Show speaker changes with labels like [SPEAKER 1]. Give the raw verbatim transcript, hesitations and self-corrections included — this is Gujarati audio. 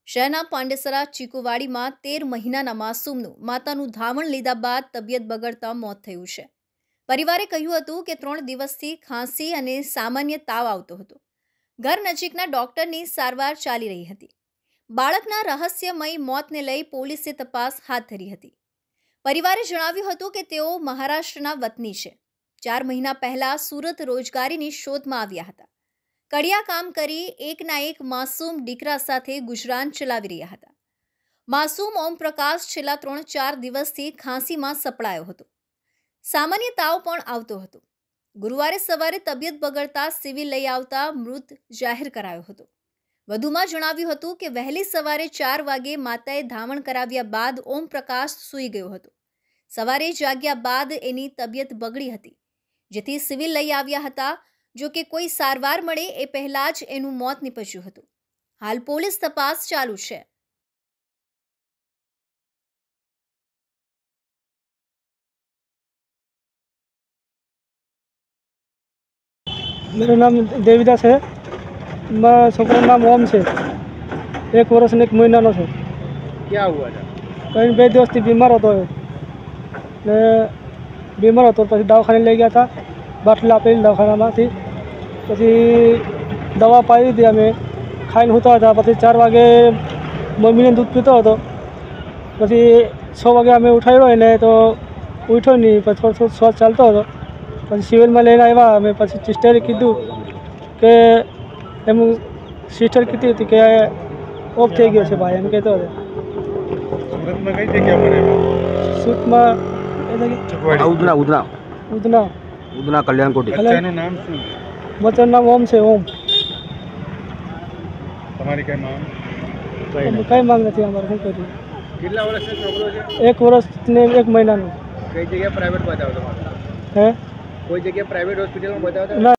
[SPEAKER 1] શહેરના પાંડેસરા ચીકુવાડીમાં તેર મહિનાના માસૂમનું માતાનું ધાવણ લીધા બાદ તબિયત બગડતા મોત થયું છે। પરિવારે કહ્યું હતું કે ત્રણ દિવસથી ખાંસી અને સામાન્ય તાવ આવતો હતો। ઘર નજીકના ડોક્ટરની સારવાર ચાલી રહી હતી। બાળકના રહસ્યમય મોતને લઈ પોલીસે તપાસ હાથ ધરી હતી। પરિવારે જણાવ્યું હતું કે તેઓ મહારાષ્ટ્રના વતની છે। ચાર મહિના પહેલા સુરત રોજગારીની શોધમાં આવ્યા હતા। કડિયા કામ કરી એકના એક માસૂમ દીકરા સાથે ગુજરાન ચલાવી રહ્યા હતા। માસૂમ ઓમપ્રકાશ છેલ્લા ત્રણ ચાર દિવસથી ખાંસીમાં સપડાયો હતો। સામાન્ય તાવ પણ આવતો હતો। ગુરુવારે સવારે તબિયત બગડતા સિવિલ લઈ આવતા મૃત જાહેર કરાયો હતો। વધુમાં જણાવ્યું હતું કે વહેલી સવારે ચાર વાગે માતાએ ધાવણ કરાવ્યા બાદ ઓમપ્રકાશ સૂઈ ગયો હતો। સવારે જાગ્યા બાદ એની તબિયત બગડી હતી, જેથી સિવિલ લઈ આવ્યા હતા। જો કે કોઈ સારવાર મળે એ પહેલા જ એનું મોત નીપજ્યું હતું। હાલ પોલીસ તપાસ ચાલુ છે।
[SPEAKER 2] मेरा नाम देवीदास है। छोकरा नाम ओम से। एक वर्ष ने एक महीना नो है।
[SPEAKER 3] क्या हुआ था?
[SPEAKER 2] कहीं બે દિવસથી बीमार હતો ને बीमार હતો પછી દવાખાને લઈ ગયા था। બાટલા આપેલી દવાખાનામાંથી પછી દવા પાઈ દીધી। અમે ખાઈને સૂતા હતા। પછી ચાર વાગે મમ્મીને દૂધ પીતો હતો। પછી છ વાગે અમે ઉઠાડ્યો એને તો ઉઠ્યો નહીં। પછી થોડો થોડો શ્વાસ ચાલતો હતો। પછી સિવિલમાં લઈને આવ્યા અમે। પછી સિસ્ટરે કીધું કે એમ સિસ્ટર કીધી હતી કે ઓફ થઈ ગયો છે ભાઈ, એમ કહેતો હતો।
[SPEAKER 3] સુરતમાં કઈ જગ્યા પર એમાં?
[SPEAKER 2] સુરતમાં
[SPEAKER 4] ઉધના ઉધના
[SPEAKER 2] ઉધના
[SPEAKER 4] ઉધના કલ્યાણકોટી।
[SPEAKER 3] બચ્ચાનું નામ શું?
[SPEAKER 2] બચ્ચાનું નામ ઓમ છે। ઓમ।
[SPEAKER 3] તમારી કઈ માંગ?
[SPEAKER 2] કઈ માંગ નથી અમારે। શું કરીએ?
[SPEAKER 3] કેટલા વર્ષનો છોકરો છે?
[SPEAKER 2] એક વર્ષ ને એક મહિનાનું।
[SPEAKER 3] કઈ જગ્યાએ પ્રાઇવેટ બતાવો તમારે?
[SPEAKER 2] હે
[SPEAKER 3] કોઈ જગ્યાએ પ્રાઇવેટ હોસ્પિટલમાં બતાવતા?
[SPEAKER 2] ના।